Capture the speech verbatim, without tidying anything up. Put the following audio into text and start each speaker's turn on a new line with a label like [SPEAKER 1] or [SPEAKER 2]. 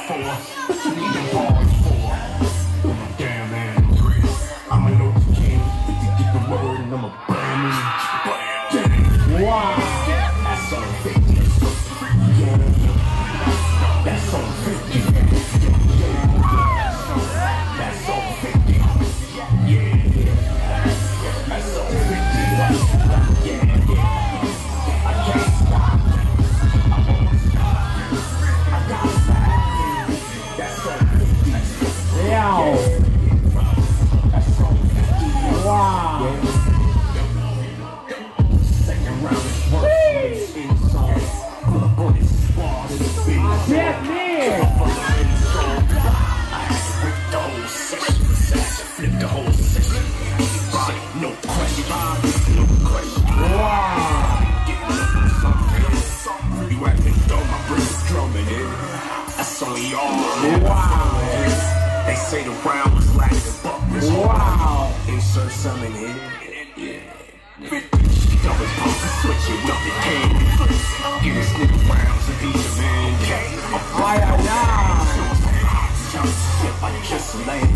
[SPEAKER 1] for? Need the bars for? Damn man, I'm a local king. Get the word and I'm a brand new. Wow. That's on fifty. Yeah. That's on fifty. That's on fifty. Yeah. That's on fifty. Yeah. I can't stop. I won't stop. I gotta stop. That's on fifty. Yeah. That's on fifty. Wow. Second round is worse. Inside. Full of bullets. Bars in the beat. Get me. Flip the whole session. No question. No question. Wow. You acting dumb, I bring the drumming in. That's only all. Wow. They say the round was lacking buckets. Wow. Insert some in here. Yeah. Double pump and switch it, nothing came. Get this nigga rounds and he's a man. I just lay